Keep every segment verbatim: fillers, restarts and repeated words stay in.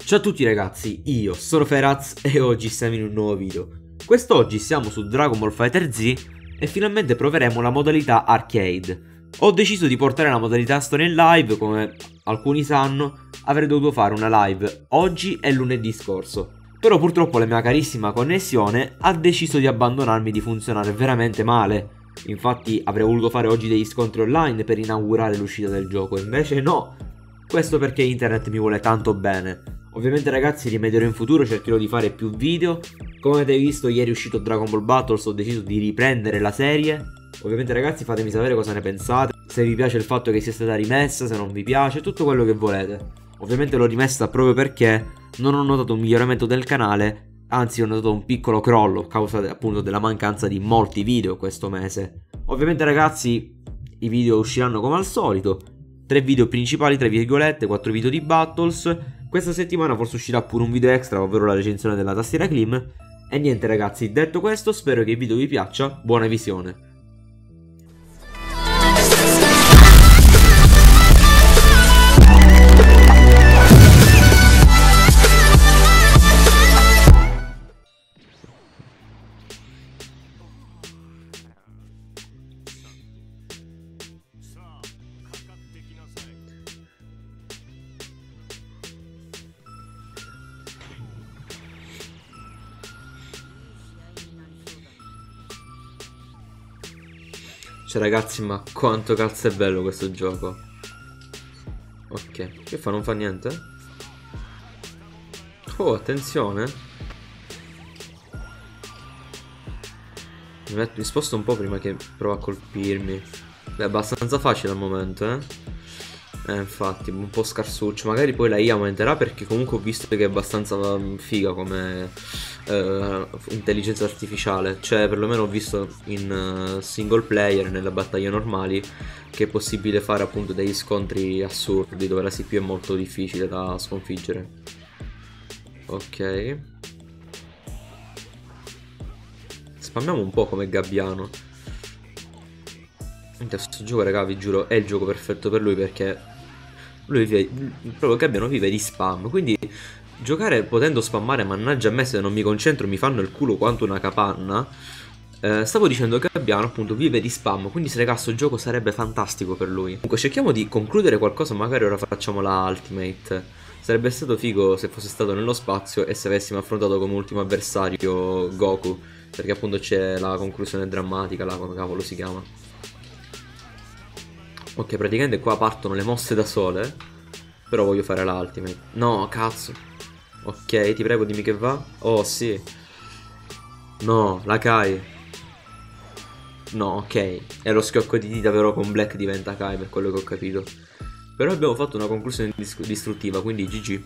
Ciao a tutti ragazzi, io sono Feraz e oggi siamo in un nuovo video. Quest'oggi siamo su Dragon Ball FighterZ e finalmente proveremo la modalità arcade. Ho deciso di portare la modalità storia in live, come alcuni sanno, avrei dovuto fare una live oggi e lunedì scorso. Però purtroppo la mia carissima connessione ha deciso di abbandonarmi, di funzionare veramente male. Infatti avrei voluto fare oggi degli scontri online per inaugurare l'uscita del gioco, invece no. Questo perché internet mi vuole tanto bene. Ovviamente ragazzi rimedierò in futuro, cercherò di fare più video. Come avete visto ieri è uscito Dragon Ball Battles, ho deciso di riprendere la serie. Ovviamente ragazzi fatemi sapere cosa ne pensate, se vi piace il fatto che sia stata rimessa, se non vi piace, tutto quello che volete. Ovviamente l'ho rimessa proprio perché non ho notato un miglioramento del canale, anzi ho notato un piccolo crollo a causa appunto della mancanza di molti video questo mese. Ovviamente ragazzi i video usciranno come al solito, tre video principali, tra virgolette, quattro video di Battles. Questa settimana forse uscirà pure un video extra, ovvero la recensione della tastiera Klim. E niente ragazzi, detto questo spero che il video vi piaccia, buona visione. Cioè ragazzi, ma quanto cazzo è bello questo gioco. Ok, che fa? Non fa niente? Oh, attenzione. Mi, metto, mi sposto un po' prima che prova a colpirmi. Beh, è abbastanza facile al momento, eh. Eh, infatti, un po' scarsuccio. Magari poi la I A aumenterà perché comunque ho visto che è abbastanza figa come uh, intelligenza artificiale. Cioè, perlomeno ho visto in uh, single player, nelle battaglie normali, che è possibile fare appunto degli scontri assurdi, dove la C P U è molto difficile da sconfiggere. Ok. Spammiamo un po' come gabbiano. Questo gioco, raga, vi giuro, è il gioco perfetto per lui perché lui vive, proprio Gabbiano vive di spam. Quindi giocare potendo spammare, mannaggia a me se non mi concentro mi fanno il culo quanto una capanna. eh, Stavo dicendo che Gabbiano appunto vive di spam, quindi se raga sto gioco sarebbe fantastico per lui. Comunque cerchiamo di concludere qualcosa, magari ora facciamo la Ultimate. Sarebbe stato figo se fosse stato nello spazio e se avessimo affrontato come ultimo avversario Goku, perché appunto c'è la conclusione drammatica là, come cavolo si chiama. Ok, praticamente qua partono le mosse da sole. Però voglio fare la ultimate. No, cazzo. Ok, ti prego dimmi che va. Oh, sì. No, la Kai. No, ok. È lo schiocco di dita, però con Black diventa Kai, per quello che ho capito. Però abbiamo fatto una conclusione distruttiva, quindi G G.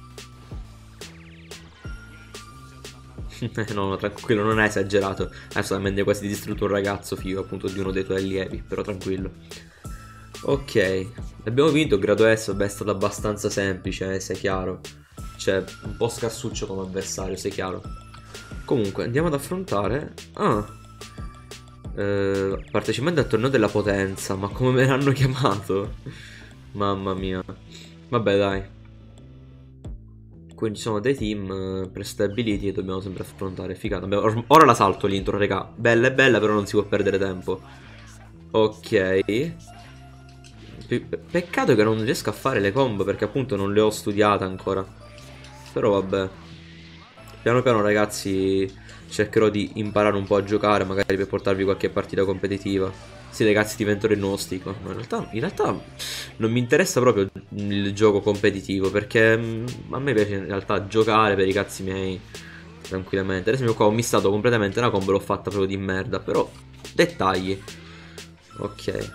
No, no, tranquillo, non è esagerato. È solamente quasi distrutto un ragazzo figo, appunto, di uno dei tuoi allievi. Però tranquillo. Ok, abbiamo vinto. Grado S, vabbè, è stato abbastanza semplice, eh, sia chiaro. Cioè, un po' scarsuccio come avversario, sia chiaro. Comunque, andiamo ad affrontare... Ah, eh, partecipante al torneo della potenza. Ma come me l'hanno chiamato? Mamma mia. Vabbè, dai. Quindi ci sono dei team per stability e dobbiamo sempre affrontare. Figata. Vabbè, ora la salto l'intro, raga. Bella è bella, però non si può perdere tempo. Ok. Peccato che non riesco a fare le combo perché appunto non le ho studiate ancora. Però vabbè. Piano piano ragazzi cercherò di imparare un po' a giocare, magari per portarvi qualche partita competitiva. Sì ragazzi, diventerò il nuovo stico. Ma in realtà, in realtà non mi interessa proprio il gioco competitivo, perché a me piace in realtà giocare per i cazzi miei tranquillamente. Ad esempio qua ho missato completamente una combo, l'ho fatta proprio di merda. Però dettagli. Ok.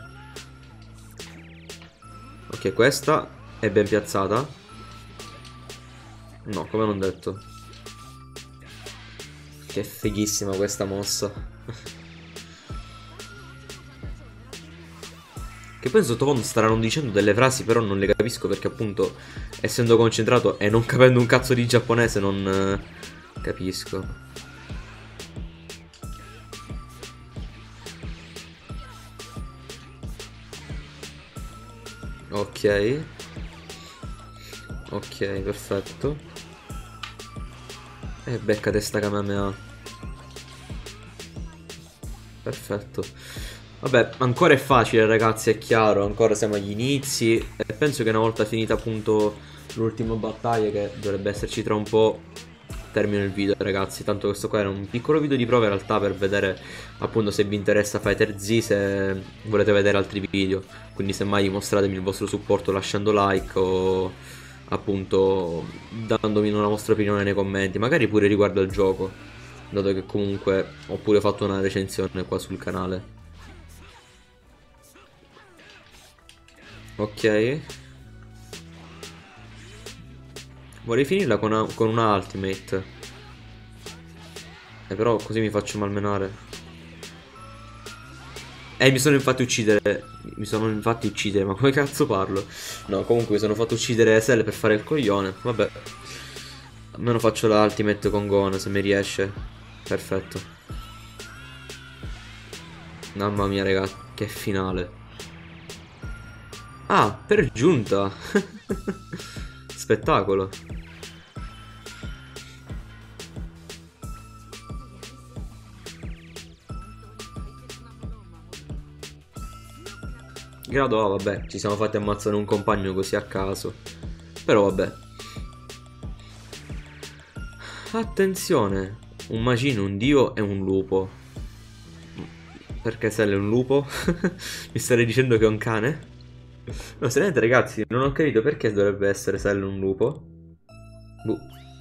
Ok, questa è ben piazzata. No, come non detto. Che fighissima questa mossa. Che poi in sottofondo staranno dicendo delle frasi, però non le capisco perché appunto essendo concentrato e non capendo un cazzo di giapponese non eh, capisco. Ok. Ok, perfetto. E becca testa Kamehameha. Perfetto. Vabbè, ancora è facile ragazzi, è chiaro, ancora siamo agli inizi. E penso che una volta finita appunto l'ultima battaglia, che dovrebbe esserci tra un po', termino il video ragazzi. Tanto questo qua era un piccolo video di prova in realtà, per vedere appunto se vi interessa FighterZ, se volete vedere altri video. Quindi semmai dimostratemi il vostro supporto lasciando like o appunto dandomi una vostra opinione nei commenti, magari pure riguardo al gioco, dato che comunque ho pure fatto una recensione qua sul canale. Ok, vorrei finirla con una, con una ultimate, eh, però così mi faccio malmenare. Eh, mi sono infatti uccidere. Mi sono infatti uccidere, ma come cazzo parlo? No, comunque mi sono fatto uccidere Cell per fare il coglione. Vabbè. Almeno faccio la ultimate con Gon se mi riesce. Perfetto. Mamma mia, raga, che finale. Ah, per giunta. Spettacolo. Grado A, vabbè, ci siamo fatti ammazzare un compagno così a caso. Però vabbè. Attenzione, un macino, un dio e un lupo. Perché Cell è un lupo? Mi starei dicendo che è un cane? No, seriamente ragazzi, non ho capito perché dovrebbe essere Cell un lupo. Boh.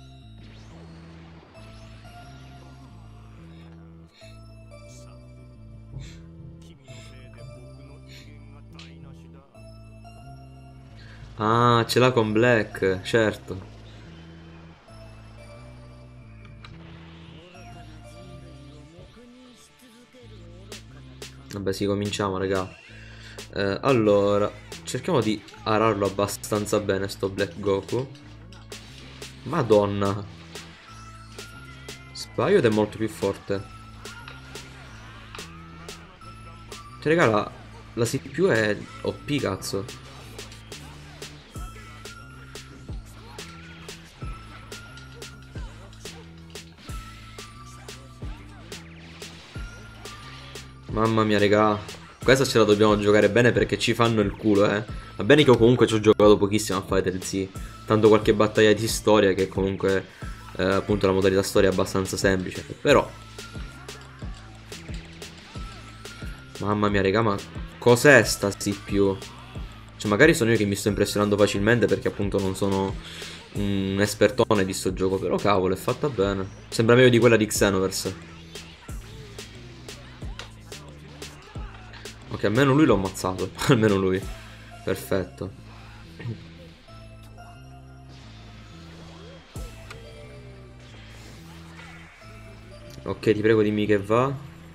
Ah, ce l'ha con Black, certo. Vabbè, sì, cominciamo, raga. Eh, allora, cerchiamo di ararlo abbastanza bene, sto Black Goku. Madonna. Sbaglio ed è molto più forte. Cioè, raga, la, la C P U è O P, cazzo. Mamma mia, raga. Questa ce la dobbiamo giocare bene perché ci fanno il culo, eh. Va bene che io comunque ci ho giocato pochissimo a FighterZ. Tanto qualche battaglia di storia che comunque, eh, appunto, la modalità storia è abbastanza semplice. Però... Mamma mia, raga, ma cos'è sta C P U? Cioè, magari sono io che mi sto impressionando facilmente perché appunto non sono un espertone di sto gioco. Però cavolo, è fatta bene. Sembra meglio di quella di Xenoverse. Ok, almeno lui l'ho ammazzato. Almeno lui. Perfetto. Ok, ti prego dimmi che va.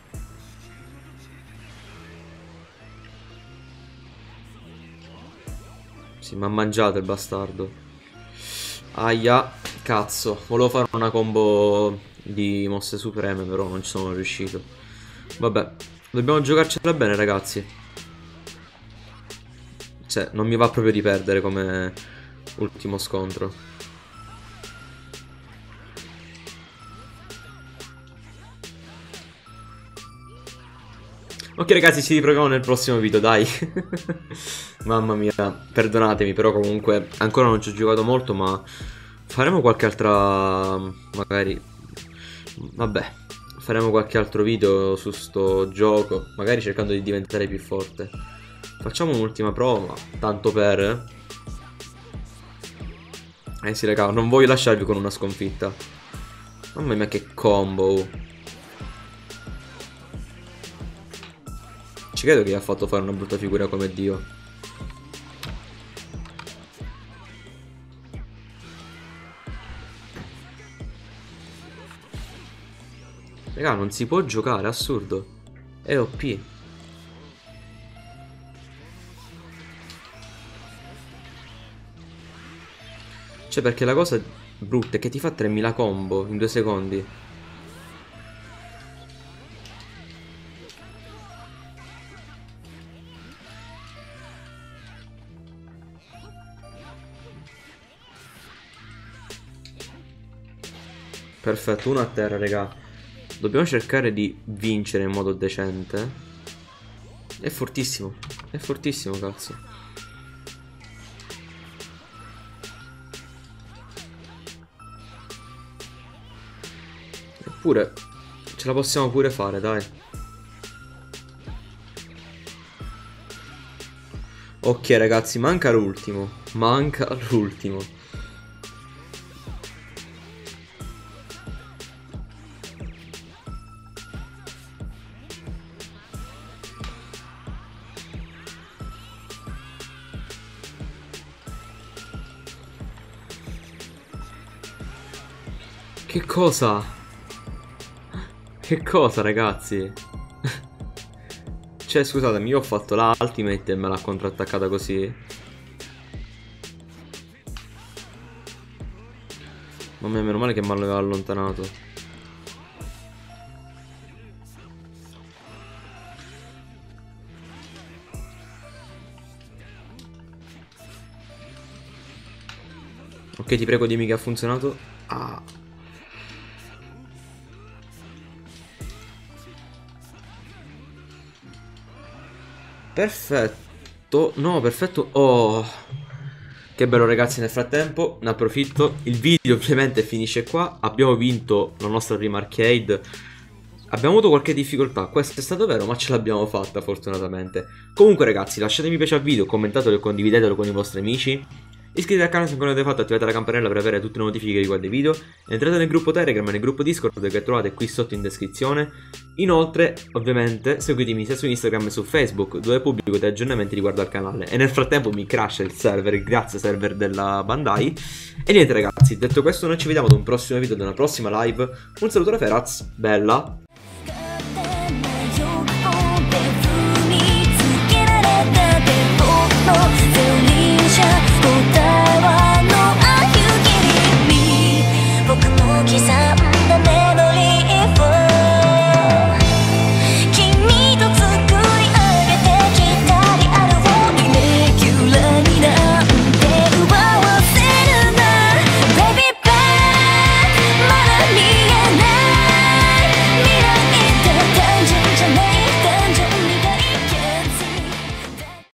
Sì, mi ha mangiato il bastardo. Aia, cazzo. Volevo fare una combo di mosse supreme, però non ci sono riuscito. Vabbè, dobbiamo giocarcela bene, ragazzi. Cioè, non mi va proprio di perdere come ultimo scontro. Ok ragazzi, ci riproviamo nel prossimo video, dai. Mamma mia, perdonatemi, però comunque ancora non ci ho giocato molto, ma faremo qualche altra... magari... Vabbè, faremo qualche altro video su sto gioco, magari cercando di diventare più forte. Facciamo un'ultima prova, tanto per... Eh sì raga, non voglio lasciarvi con una sconfitta. Mamma mia che combo. Ci credo che gli ha fatto fare una brutta figura come Dio. Raga, non si può giocare, assurdo. È O P. Cioè, perché la cosa brutta è che ti fa tremila combo in due secondi. Perfetto, uno a terra, raga. Dobbiamo cercare di vincere in modo decente. È fortissimo. È fortissimo, cazzo. Eppure ce la possiamo pure fare, dai. Ok, ragazzi, manca l'ultimo. Manca l'ultimo. Che cosa? Che cosa, ragazzi? Cioè, scusatemi, io ho fatto l'ultimate e me l'ha contrattaccata così. Mamma mia, meno male che mi aveva allontanato. Ok, ti prego, dimmi che ha funzionato. Ah. Perfetto. No, perfetto. Oh, che bello, ragazzi. Nel frattempo ne approfitto. Il video ovviamente finisce qua. Abbiamo vinto la nostra prima arcade. Abbiamo avuto qualche difficoltà, questo è stato vero, ma ce l'abbiamo fatta fortunatamente. Comunque, ragazzi, lasciate mi piace al video, commentatelo e condividetelo con i vostri amici. Iscrivetevi al canale se ancora non l'avete fatto, attivate la campanella per avere tutte le notifiche riguardo ai video. Entrate nel gruppo Telegram e nel gruppo Discord che trovate qui sotto in descrizione. Inoltre, ovviamente, seguitemi sia su Instagram che su Facebook, dove pubblico degli aggiornamenti riguardo al canale. E nel frattempo mi crasha il server, il grazie server della Bandai. E niente, ragazzi, detto questo noi ci vediamo ad un prossimo video, ad una prossima live. Un saluto da Feraz, bella. Felicia,